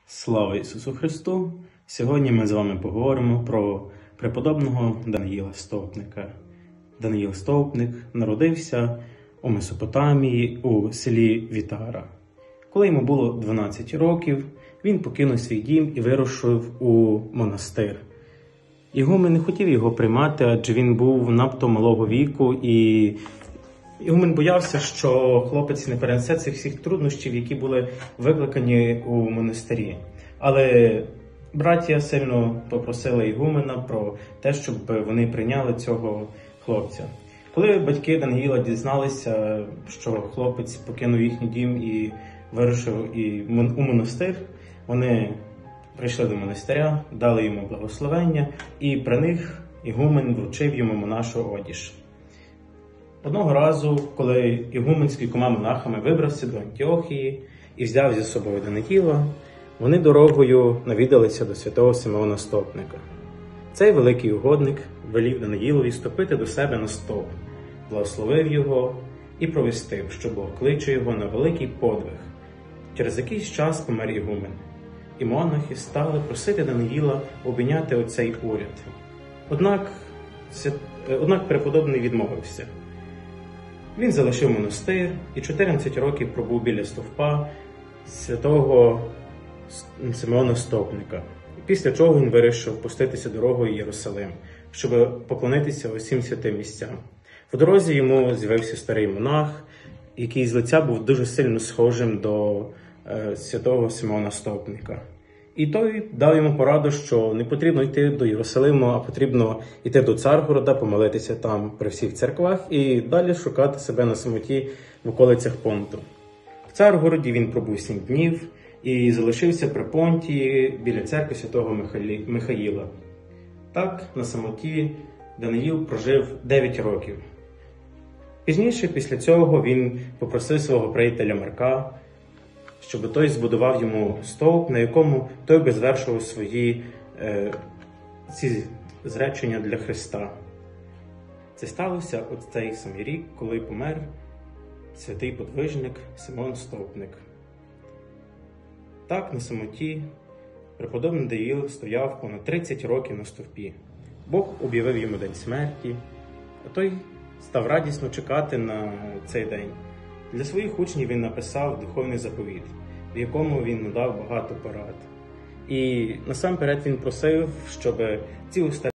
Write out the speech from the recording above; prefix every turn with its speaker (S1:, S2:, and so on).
S1: Слава Ісусу Христу! Сьогодні ми з вами поговоримо про преподобного Даниїла Стовпника. Даниїл Стовпник народився у Месопотамії у селі Вітара. Коли йому було 12 років, він покинув свій дім і вирушив у монастир. Ігумен не хотів його приймати, адже він був надто малого віку, і Ігумен боявся, що хлопець не перенесе цих всіх труднощів, які були викликані у монастирі. Але браття сильно попросили Ігумена про те, щоб вони прийняли цього хлопця. Коли батьки Даниїла дізналися, що хлопець покинув їхній дім і вирушив у монастир, вони прийшли до монастиря, дали йому благословення, і при них Ігумен вручив йому монашу одіж. Одного разу, коли Ігумен з кількома монахами вибрався до Антіохії і взяв зі собою Даниїла, вони дорогою навідалися до святого Симеона Стовпника. Цей великий угодник велів Даниїлові ступити до себе на стовп, благословив його і провістив, що Бог кличе його на великий подвиг. Через якийсь час помер Ігумен, і монахи стали просити Даниїла обійняти оцей уряд. Однак преподобний відмовився. Він залишив монастир і 14 років пробув біля стовпа святого Симеона Стовпника. Після чого він вирішив пуститися дорогою в Єрусалим, щоб поклонитися усім святим місцям. В дорозі йому з'явився старий монах, який з лиця був дуже сильно схожим до святого Симеона Стовпника. І той дав йому пораду, що не потрібно йти до Єрусалиму, а потрібно йти до Царгорода, помолитися там при всіх церквах і далі шукати себе на самоті в околицях Понту. В Царгороді він пробув 7 днів і залишився при Понті біля церкви святого Михаїла. Так, на самоті Даниїл прожив 9 років. Пізніше, після цього, він попросив свого приятеля Марка, щоб той збудував йому стовп, на якому той би звершував свої ці зречення для Христа. Це сталося от цей самий рік, коли помер святий подвижник Симеон Стовпник. Так, на самоті преподобний Даниїл стояв понад 30 років на стовпі. Бог об'явив йому день смерті, а той став радісно чекати на цей день. Для своїх учнів він написав духовний заповіт, в якому він надав багато порад. І насамперед він просив, щоб ці уста